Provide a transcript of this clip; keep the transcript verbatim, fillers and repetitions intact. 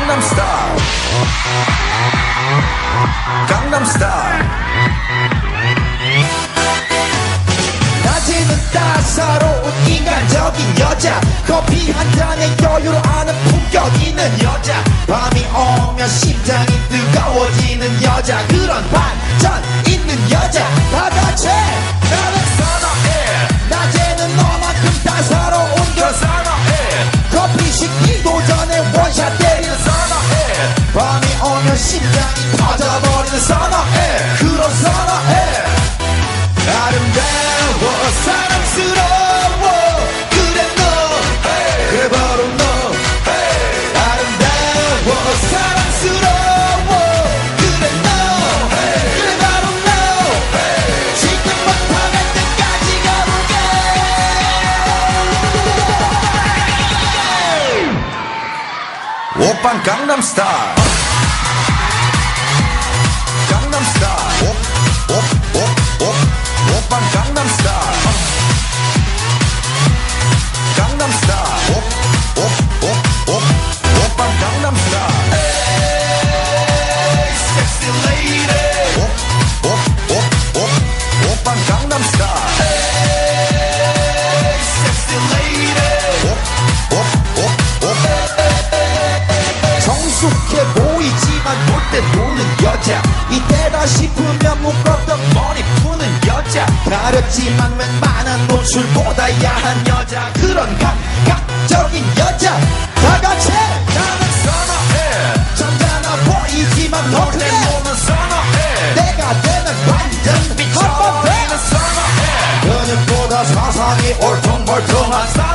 강남스타일 강남스타일 낮에는 따사로운 인간적인 여자 커피 한 잔에 여유를 아는 품격 있는 여자 밤이 오면 심장이 뜨거워지는 여자 그런 반전 있는 여자 다같이 나는 선어해 낮에는 너만큼 따사로운 그 선어해 커피 식기도 전에 원샷 때리는 선어해 밤이 오면 심장이 터져버리는 선어해 그런 선어해 아름다워 사랑스러워 그래 너 hey. 그래 바로 너 hey. 아름다워 사랑스러워 그래 너 hey. 그래 바로 너 hey. 지금부터 갈 때까지 가볼게 오빤 강남스타일 강남스타일 오오오오 오빤 강남스타일 강남스타일 오오오오 오빤 강남스타일 Hey sexy lady 오오오오 오빤 강남스타일 Hey sexy lady 오오오오 성숙해 보이지만 놀 때 노는 여자 이때다 싶으면 묶었던 머리 푸는 여자 가렸지만 웬만한 노출보다 야한 여자 그런 감각적인 여자 다같이 나는 선어해 점잖아 보이지만 너를 보면 선어해 내가 되면 완전 미쳐버리는 선어해 그녀보다 사상이 올통벌통한